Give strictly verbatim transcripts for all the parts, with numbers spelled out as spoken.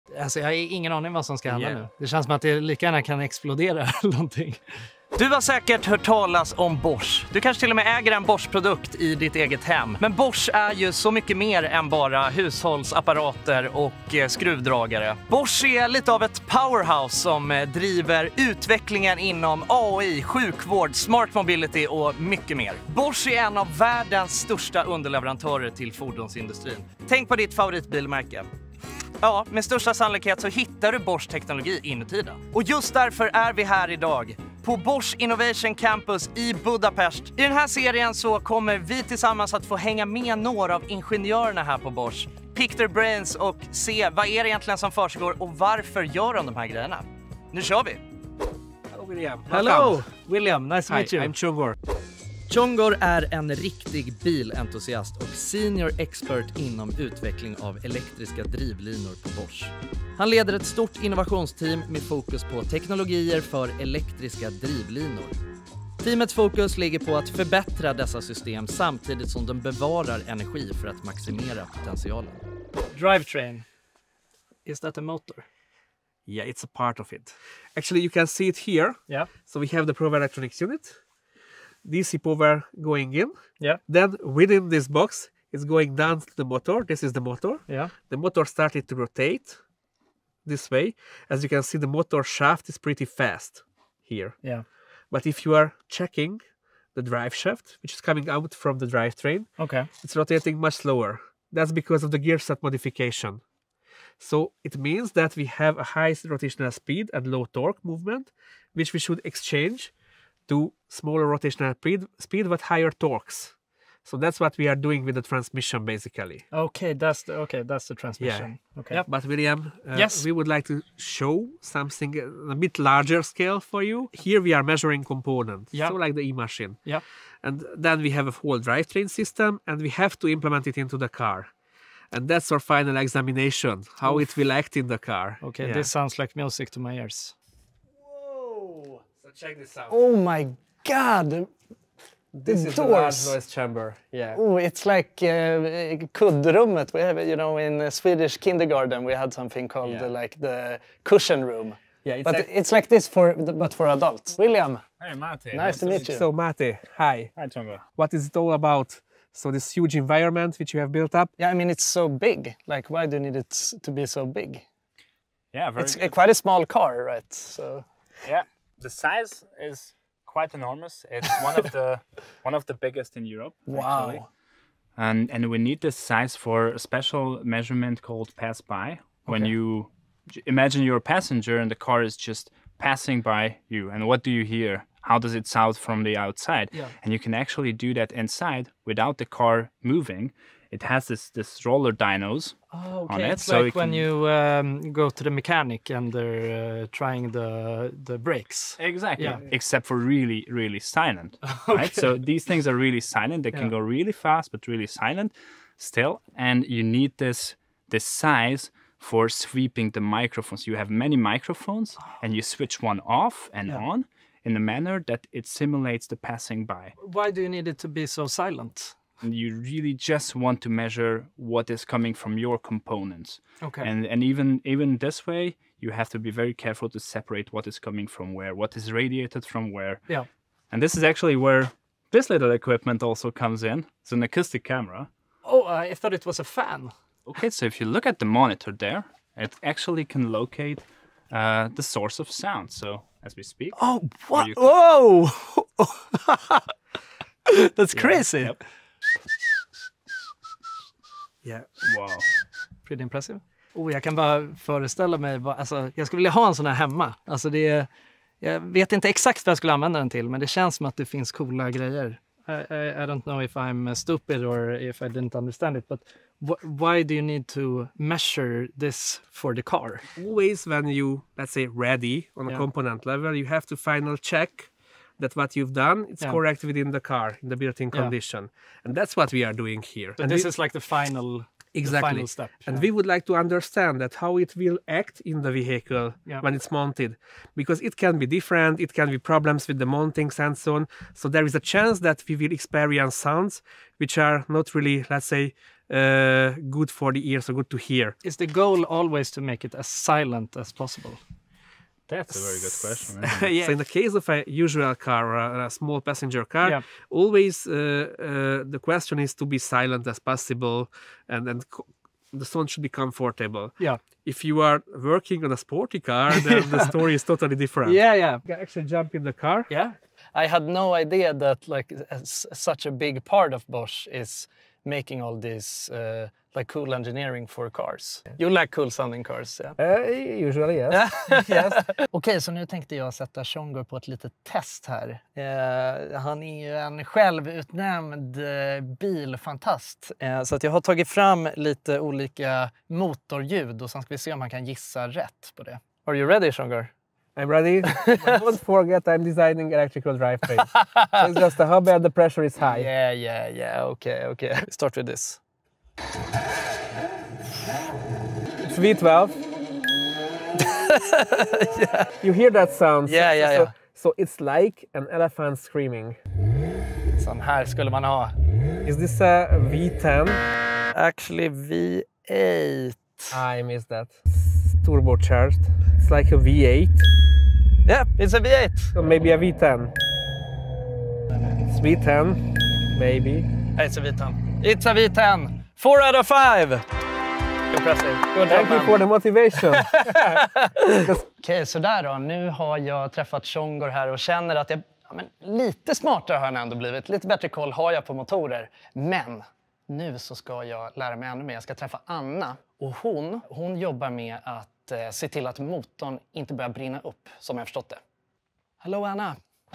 Alltså jag har ingen aning vad som ska hända Yeah. nu. Det känns som att det lika gärna kan explodera eller någonting. Du har säkert hört talas om Bosch. Du kanske till och med äger en Bosch-produkt i ditt eget hem. Men Bosch är ju så mycket mer än bara hushållsapparater och eh, skruvdragare. Bosch är lite av ett powerhouse som eh, driver utvecklingen inom A I, sjukvård, smart mobility och mycket mer. Bosch är en av världens största underleverantörer till fordonsindustrin. Tänk på ditt favoritbilmärke. Ja, med största sannolikhet så hittar du Bosch-teknologi inuti den. Och just därför är vi här idag på Bosch Innovation Campus i Budapest. I den här serien så kommer vi tillsammans att få hänga med några av ingenjörerna här på Bosch. Pick their brains och se vad är det egentligen som försiggår och varför gör de de här grejerna. Nu kör vi! Hello William. Hello William, nice to Hi, meet you. I'm Chungor. Chungor är en riktig bilentusiast och senior expert inom utveckling av elektriska drivlinor på Bosch. Han leder ett stort innovationsteam med fokus på teknologier för elektriska drivlinor. Teamets fokus ligger på att förbättra dessa system samtidigt som de bevarar energi för att maximera potentialen. Drivetrain, is that a motor? Yeah, it's a part of it. Actually, you can see it here. Yeah. So we have the power electronics unit. D C power going in. Yeah. Then within this box, it's going down to the motor. This is the motor. Yeah. The motor started to rotate this way. As you can see, the motor shaft is pretty fast here. Yeah. But if you are checking the drive shaft, which is coming out from the drivetrain, Okay. it's rotating much slower. That's because of the gear set modification. So it means that we have a high rotational speed and low torque movement, which we should exchange to smaller rotational speed, speed but higher torques. So that's what we are doing with the transmission, basically. Okay, that's the okay, that's the transmission. Okay. Yep. But William, uh, Yes. we would like to show something a bit larger scale for you. Here we are measuring components, Yeah. so like the e-machine. Yeah. And then we have a whole drivetrain system, and we have to implement it into the car. And that's our final examination, how Oof. it will act in the car. Okay, Yeah. this sounds like music to my ears. Whoa! So check this out. Oh my god! this the is the large doors. noise chamber. Yeah. Oh, it's like uh, kuddrummet. We have, you know, in uh, Swedish kindergarten, we had something called Yeah. uh, like the cushion room. Yeah, it's But like- it's like this for, but for adults. William, Hey, Mate. nice to meet you. So Mate, hi. Hi, Chungo. What is it all about? So this huge environment which you have built up. Yeah, I mean, it's so big. Like, why do you need it s- to be so big? Yeah, very It's good. a, quite a small car, right? So, Yeah, the size is quite enormous. It's one of the one of the biggest in Europe. actually. wow. And and we need this size for a special measurement called pass by. When Okay. you j- imagine you're a passenger and the car is just passing by you, and what do you hear? How does it sound from the outside? Yeah. And you can actually do that inside without the car moving. It has this this roller dynos. Oh, on okay. it, It's so like you when can- you um, go to the mechanic and they're uh, trying the the brakes. Exactly. Yeah. Except for really, really silent. Right? So these things are really silent. They can Yeah. go really fast, but really silent still. And you need this this size for sweeping the microphones. You have many microphones and you switch one off and Yeah. on in a manner that it simulates the passing by. Why do you need it to be so silent? And you really just want to measure what is coming from your components. Okay. And and even even this way, you have to be very careful to separate what is coming from where, what is radiated from where. Yeah. And this is actually where this little equipment also comes in. It's an acoustic camera. Oh, I thought it was a fan. Okay, so if you look at the monitor there, it actually can locate uh, the source of sound. So as we speak. Oh, what? you- Whoa! That's crazy. Yep. Yeah. Wow. Pretty impressive. Oh, jag kan bara föreställa mig, vad, alltså, jag skulle vilja ha en sån här hemma. Alltså det är, jag vet inte exakt vad jag skulle använda den till, men det känns som att det finns coola grejer. I, I, I don't know if I'm stupid or if I didn't understand it, but wh why do you need to measure this for the car? Always when you, let's say, ready on a Yeah. component level, you have to final check that what you've done, it's Yeah. correct within the car, in the built-in Yeah. condition. And that's what we are doing here. So and this we- is like the final, Exactly. the final step. And yeah. we would like to understand that how it will act in the vehicle Yeah. when it's mounted, because it can be different, it can be problems with the mountings and so on. So there is a chance that we will experience sounds which are not really, let's say, uh, good for the ears or good to hear. Is the goal always to make it as silent as possible? That's a very good question. Isn't it? Yeah. So in the case of a usual car or a, a small passenger car, Yeah. always uh, uh, the question is to be silent as possible, and then co- the sound should be comfortable. Yeah. If you are working on a sporty car, then the story is totally different. Yeah, yeah. You can actually jump in the car. Yeah. I had no idea that like s- such a big part of Bosch is making all this uh, like cool engineering for cars. You like cool sounding cars, yeah? Uh, usually, yes. Yes. Okej, så nu tänkte jag sätta Tjongo på ett litet test här. Eh, han är ju en självutnämnd eh, bilfantast. Eh, så att jag har tagit fram lite olika motorljud och sen ska vi se om han kan gissa rätt på det. Are you ready, Tjongo? I'm ready. Don't forget I'm designing electrical drivetrains. So it's just a hobby and the pressure is high. Yeah, yeah, yeah. Okay, okay. Start with this. It's V twelve. Yeah. You hear that sound? Yeah, yeah, so, yeah. So it's like an elephant screaming. Sån här skulle man ha. Is this a V ten? Actually V eight. I missed that. It's turbocharged. It's like a V eight. Yeah, it's a V eight. So maybe a V ten. It's V ten, maybe. It's a V ten. It's a V ten. Four out of five. Impressive. Good Thank job, you for the motivation. Okej, okay, sådär då. Nu har jag träffat Tjongor här och känner att jag, ja, men lite smartare har jag ändå blivit. Lite bättre koll har jag på motorer. Men nu så ska jag lära mig ännu mer. Jag ska träffa Anna. Och hon, hon jobbar med att eh, se till att motorn inte börjar brinna upp, som jag förstått det. Hallå Anna!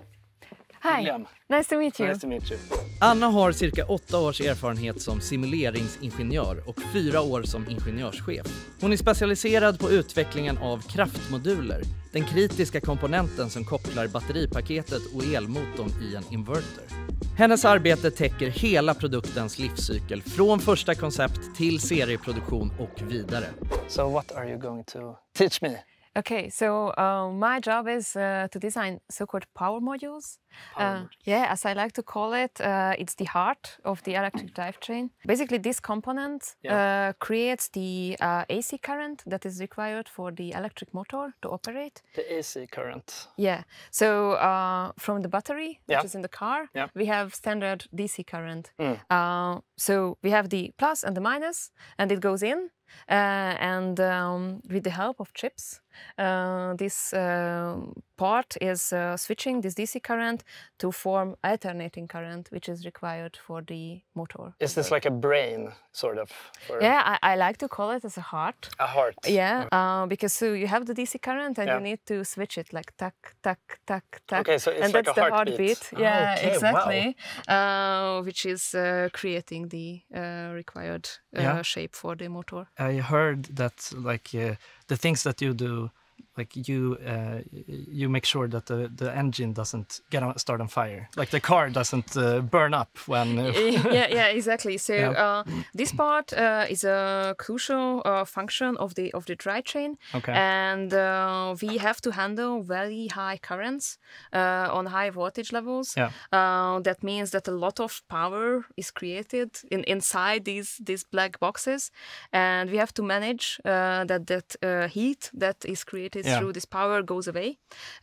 Hi, William. nice to meet you. Nice to meet you. Anna har cirka åtta års erfarenhet som simuleringsingenjör och fyra år som ingenjörschef. Hon är specialiserad på utvecklingen av kraftmoduler, den kritiska komponenten som kopplar batteripaketet och elmotorn i en inverter. Hennes arbete täcker hela produktens livscykel från första koncept till serieproduktion och vidare. So what are you going to teach me? Okay, so uh, my job is uh, to design so-called power modules. Power Uh, modules. yeah, as I like to call it, uh, it's the heart of the electric drivetrain. Basically, this component Yeah. uh, creates the uh, A C current that is required for the electric motor to operate. The A C current. Yeah, so uh, from the battery that Yeah. is in the car, Yeah. we have standard D C current. Mm. Uh, so we have the plus and the minus, and it goes in. Uh, and um, with the help of chips, uh, this uh, part is uh, switching this D C current to form alternating current, which is required for the motor. Is this like a brain, sort of? For Yeah, I, I like to call it as a heart. a heart? Yeah, uh, because so you have the D C current and Yeah. you need to switch it like tuck, tuck, tuck, tuck. Okay, so it's and like that's a the heartbeat. heartbeat. Yeah, Okay, wow. exactly. Uh, which is uh, creating the uh, required uh, Yeah. shape for the motor. I heard that like uh, the things that you do, like you uh, you make sure that the, the engine doesn't get on, start on fire, like the car doesn't uh, burn up when. Uh, yeah, yeah, exactly. So Yeah. uh, this part uh, is a crucial uh, function of the of the drivetrain, Okay. and uh, we have to handle very high currents uh, on high voltage levels. Yeah. Uh, that means that a lot of power is created in inside these these black boxes, and we have to manage uh, that that uh, heat that is created Yeah. through this power goes away.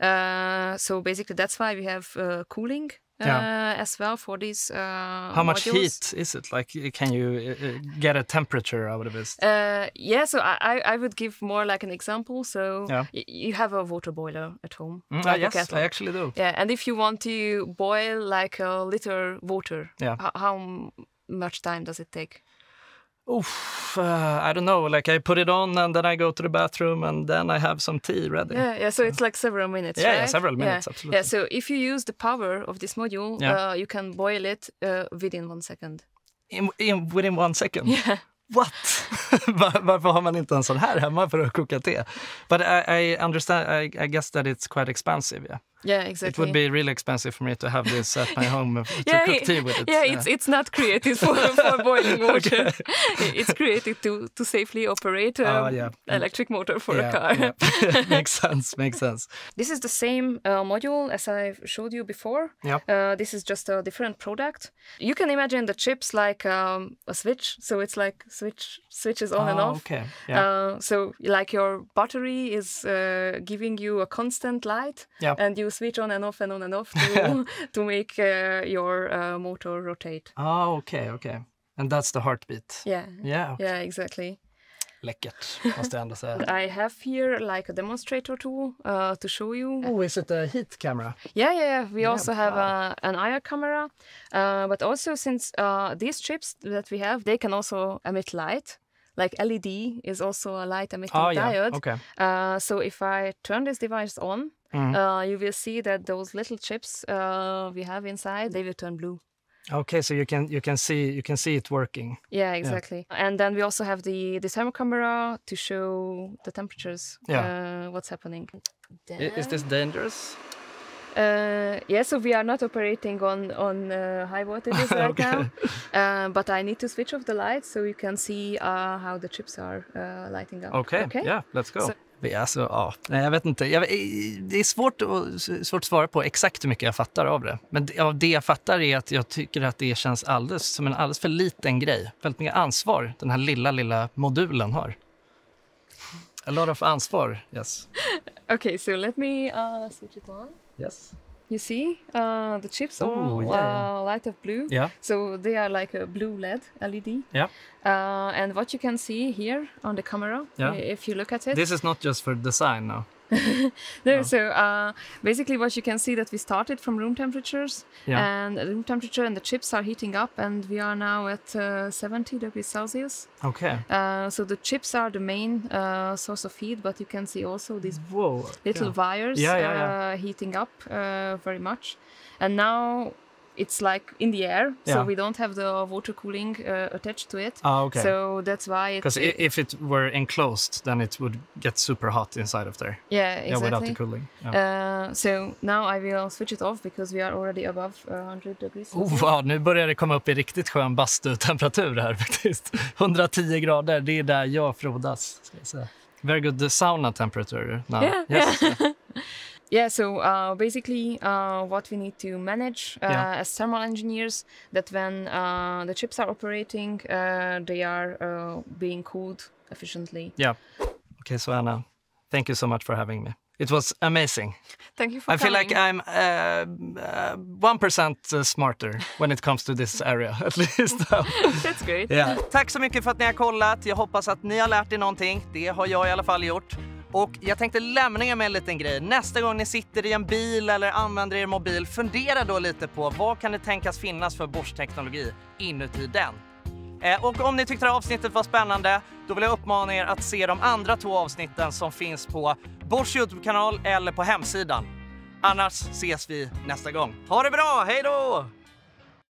Uh, so basically, that's why we have uh, cooling. Uh, Yeah. as well for these uh, How much modules. heat is it? Like, can you uh, uh, get a temperature out of this? Uh, yeah, so I, I I would give more like an example. So Yeah. y- you have a water boiler at home. Mm, like ah, a yes, kettle. I actually do. Yeah, and if you want to boil like a liter water, Yeah. h- how m- much time does it take? Oof, uh, I don't know. Like I put it on and then I go to the bathroom and then I have some tea ready. Yeah, yeah. So it's like several minutes. Yeah, yeah, right? several minutes, Yeah. absolutely. Yeah. So if you use the power of this module, Yeah. uh, you can boil it uh, within one second. In, in, within one second? Yeah. What? Var- Varför har man inte en sån här hemma för att koka te? But I, I understand, I, I guess that it's quite expensive, yeah. Yeah, exactly. It would be really expensive for me to have this at my home to yeah, cook tea with it. Yeah, yeah. It's it's not created for, for boiling water. It's created to to safely operate an uh, yeah. electric motor for yeah, a car. Yeah. Makes sense. Makes sense. This is the same uh, module as I showed you before. Yep. Uh, this is just a different product. You can imagine the chips like um, a switch, so it's like switch switches on oh, and off. Okay. Yeah. Uh, so like your battery is uh, giving you a constant light, Yep. and you switch on and off and on and off to to make uh, your uh, motor rotate. Oh, okay, okay. And that's the heartbeat. Yeah. Yeah. Okay. Yeah, exactly. Läckert, måste jag ändå säga. I have here like a demonstrator tool uh, to show you. Oh, is it a heat camera? Yeah, yeah, yeah. We Yeah, also have wow. a, an I R camera, uh, but also since uh, these chips that we have, they can also emit light. Like L E D is also a light emitting Oh, yeah. diode. Okay. Uh, so if I turn this device on, Mhm. uh, you will see that those little chips uh, we have inside, they will turn blue. Okay, so you can you can see you can see it working. Yeah, exactly. And then we also have the the thermal camera to show the temperatures. Yeah. Uh, what's happening? Is this dangerous? Uh, yeah, so we are not operating on on uh, high voltages right Okay. now, uh, but I need to switch off the lights so you can see uh, how the chips are uh, lighting up. Okay, yeah, let's go. So- Vi- Alltså, ja. Nej, jag vet inte. Jag, det är svårt att, svårt att svara på exakt hur mycket jag fattar av det. Men det- av det jag fattar är att jag tycker att det känns alldeles som en alldeles för liten grej. Väldigt mycket ansvar den här lilla, lilla modulen har. A lot of ansvar, yes. Okay, so let me uh, switch it on. Yes. You see, uh, the chips Oh, all yeah, yeah. uh, light up blue. Yeah. So they are like a blue L E D, L E D. Yeah. Uh, and what you can see here on the camera, Yeah. i- if you look at it, This is not just for design now. no, so uh, basically what you can see that we started from room temperatures, Yeah. and room temperature and the chips are heating up, and we are now at uh, seventy degrees Celsius. Okay. Uh, so the chips are the main uh, source of heat, but you can see also these Whoa. little yeah. wires Yeah, yeah, yeah. Uh, heating up uh, very much. And now it's like in the air, so Yeah. we don't have the water cooling uh, attached to it. Ah, okay. So that's why it, Because if it were enclosed, then it would get super hot inside of there. yeah, Yeah, without the exactly. cooling. Yeah. Uh, so now I will switch it off because we are already above one hundred degrees Oh, Celsius. wow, nu börjar det komma upp i riktigt skön bastutemperatur här faktiskt. hundratio grader, det är där jag frodas. Ska jag säga. Very good the sauna temperature now. Yeah, Yes. Yeah, so uh, basically uh, what we need to manage uh, Yeah. as thermal engineers, that when uh, the chips are operating, uh, they are uh, being cooled efficiently. Yeah. Okay, so Anna, thank you so much for having me. It was amazing. Thank you for I feel coming. like I'm uh, uh, one percent smarter when it comes to this area, at least now. That's great. Yeah. Tack så mycket för att ni har kollat. Jag hoppas att ni har lärt er någonting. Det har jag i alla fall gjort. Och jag tänkte lämna er med en liten grej. Nästa gång ni sitter i en bil eller använder er mobil, fundera då lite på vad kan det tänkas finnas för Bosch-teknologi inuti den. Eh, och om ni tyckte det här avsnittet var spännande, då vill jag uppmana er att se de andra två avsnitten som finns på Bosch YouTube-kanal eller på hemsidan. Annars ses vi nästa gång. Ha det bra, hej då!